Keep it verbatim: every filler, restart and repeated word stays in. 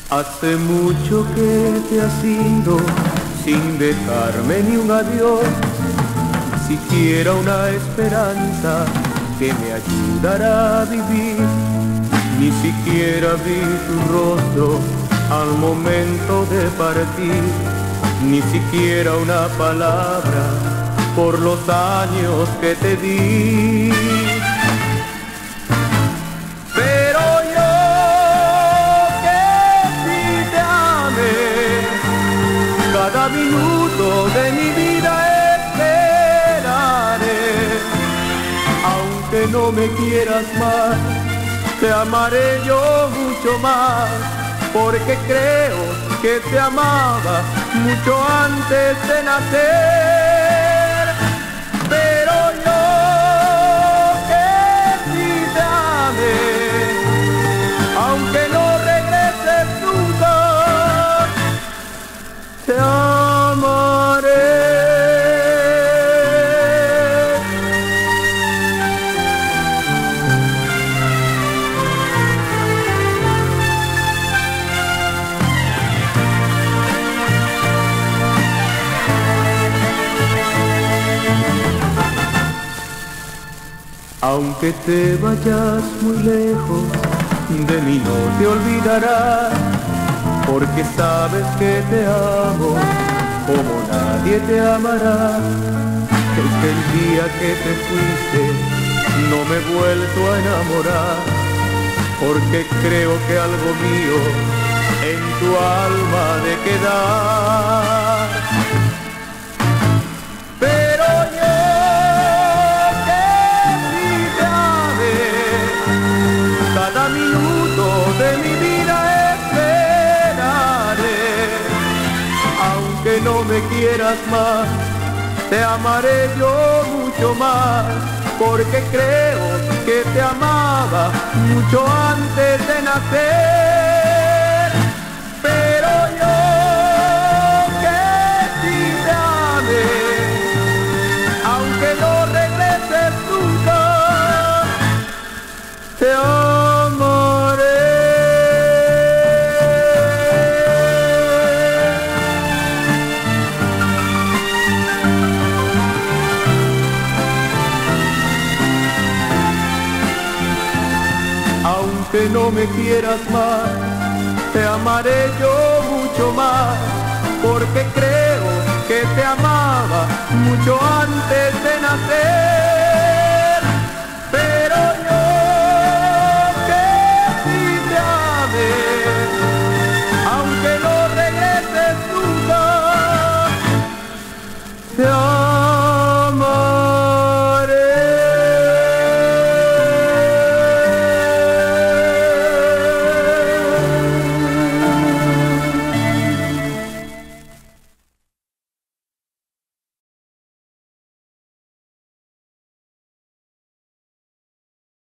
Hace mucho que te has ido sin dejarme ni un adiós, siquiera una esperanza que me ayudará a vivir. Ni siquiera vi tu rostro al momento de partir, ni siquiera una palabra por los años que te di. Pero yo que sí te amé, cada minuto de mi vida esperaré. Aunque no me quieras más, te amaré yo mucho más, porque creo que te amaba mucho antes de nacer. Pero yo que sí te amé, aunque no regreses nunca, te amaré. Aunque te vayas muy lejos, de mí no te olvidarás, porque sabes que te amo como nadie te amará. Es que el día que te fuiste no me he vuelto a enamorar, porque creo que algo mío en tu alma ha de quedar. Pero yo cada minuto de mi vida esperaré. Aunque no me quieras más, te amaré yo mucho más, porque creo que te amaba mucho antes de nacer. Pero yo que sí te amé, aunque no regreses nunca, te amaré. Aunque no me quieras más, te amaré yo mucho más, porque creo que te amaba mucho antes